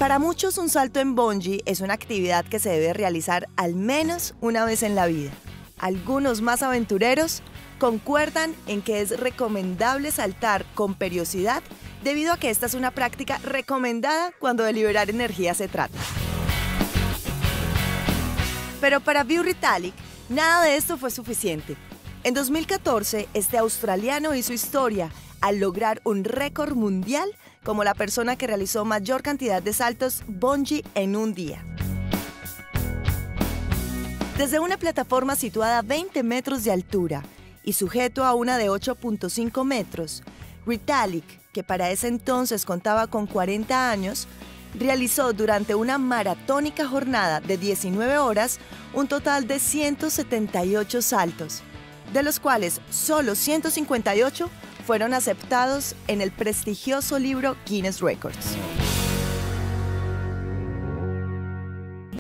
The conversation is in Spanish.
Para muchos, un salto en bungee es una actividad que se debe realizar al menos una vez en la vida. Algunos más aventureros concuerdan en que es recomendable saltar con periodicidad debido a que esta es una práctica recomendada cuando de liberar energía se trata. Pero para Beau Ritalik, nada de esto fue suficiente. En 2014, este australiano hizo historia al lograr un récord mundial como la persona que realizó mayor cantidad de saltos bungee en un día. Desde una plataforma situada a 20 metros de altura y sujeto a una de 8.5 metros, Ritalik, que para ese entonces contaba con 40 años, realizó durante una maratónica jornada de 19 horas un total de 178 saltos, de los cuales solo 158 fueron aceptados en el prestigioso libro Guinness Records.